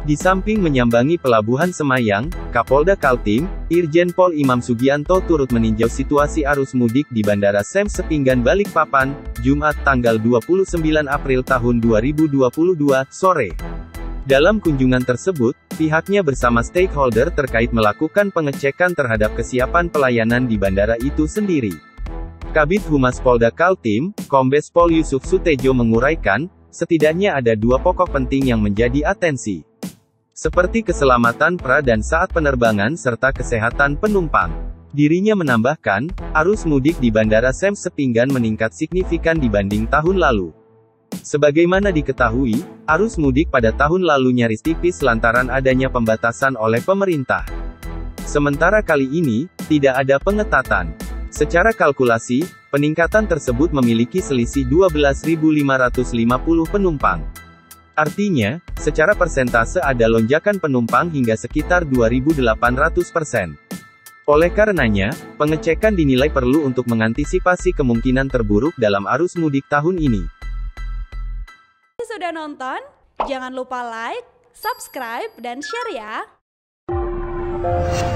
Di samping menyambangi Pelabuhan Semayang, Kapolda Kaltim, Irjen Pol Imam Sugianto turut meninjau situasi arus mudik di Bandara Sam Sepinggan Balikpapan, Jumat tanggal 29 April tahun 2022, sore. Dalam kunjungan tersebut, pihaknya bersama stakeholder terkait melakukan pengecekan terhadap kesiapan pelayanan di bandara itu sendiri. Kabid Humas Polda Kaltim, Kombes Pol Yusuf Sutejo menguraikan, setidaknya ada dua pokok penting yang menjadi atensi. Seperti keselamatan pra dan saat penerbangan serta kesehatan penumpang. Dirinya menambahkan, arus mudik di Bandara Sam Sepinggan meningkat signifikan dibanding tahun lalu. Sebagaimana diketahui, arus mudik pada tahun lalu nyaris tipis lantaran adanya pembatasan oleh pemerintah. Sementara kali ini, tidak ada pengetatan. Secara kalkulasi, peningkatan tersebut memiliki selisih 12.550 penumpang. Artinya, secara persentase ada lonjakan penumpang hingga sekitar 2.800%. Oleh karenanya, pengecekan dinilai perlu untuk mengantisipasi kemungkinan terburuk dalam arus mudik tahun ini. Sudah nonton? Jangan lupa like, subscribe, dan share ya!